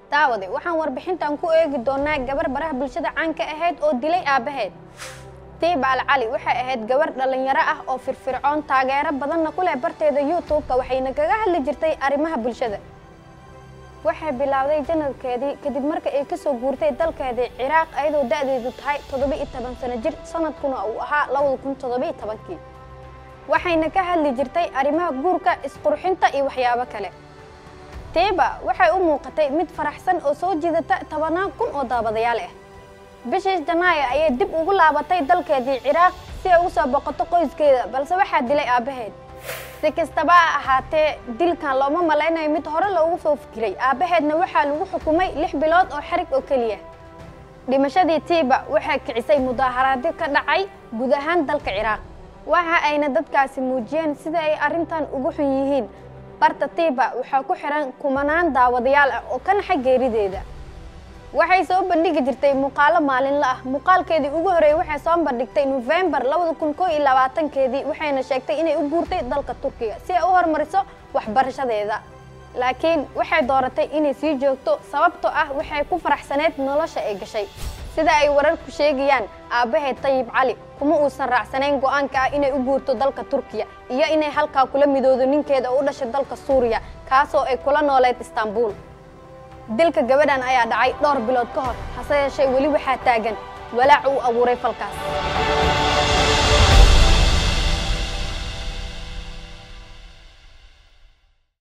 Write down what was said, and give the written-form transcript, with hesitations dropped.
daawade waxaan warbixintan ku eegi doonaa gabar baraha bulshada caanka ahayd oo dilay aabaheed Tiiba Alcali waxay ahayd gabar dhalinyaro ah oo firfircoon taageero badan ku leh barteeda YouTube-ka waxayna kaga hadli jirtay arrimaha bulshada waxay bilowday janadkeedii kadib markii ay ka soo guurtay dalkeedii Ciraaq ayadoo da'deedu tahay 17 sano jir sanadkuna uu ahaa 2017 waxayna ka hadli jirtay arrimaha guurka isqurxinta iyo waxyaabo kale Tiiba waxay u muuqatay mid faraxsan oo soo jiidata 10,000 oo daawadayaal ah bishii Janaayo ayay dib ugu laabatay dalkeedii Ciraaq si ay u soo boqoto qoyskeeda balse waxa dilay aabaheed si kastaba ahaatee dilkan looma malaynayo mid hore loogu soo fikiray aabaheedna waxa lagu xukumay 6 bilood oo xarig oo kaliya dhimashadii Tiiba waxay kicisay mudaharaado ka dhacay guud ahaan dalka Ciraaq waxa ayna dadkaasi muujiyeen sida ay arintan ugu xun yihiin barta Tiiba waxa ku xiran kumanaan daawadayaal ah oo ka naxay geerideeda waxay soo bandhigi jirtay muuqaalo maalinle ah muuqaalkeedii ugu horeeyay waxay soo bandhigtay November 2021 waxayna sheegtay inay u guurtay dalka Turkiga si ay u hormariso waxbarashadeeda laakiin waxay dooratay inay sii joogto sababtoo ah waxay ku faraxsaneed nolosha ay gashay sida ay wararku sheegayaan aabaheed Tayyib Cali kuma uusan raacsanayn go'aanka inay u guurto dalka Turkiga iyo inay halka kula midoodo ninkeeda u dhashay dalka Suuriya kaasoo ay kula nooleed Istanbul dilka gabadhan ayaa dhacay dhowr bilood ka hor hase yeeshee wali waxa taagan walaac uu abuuray falkaas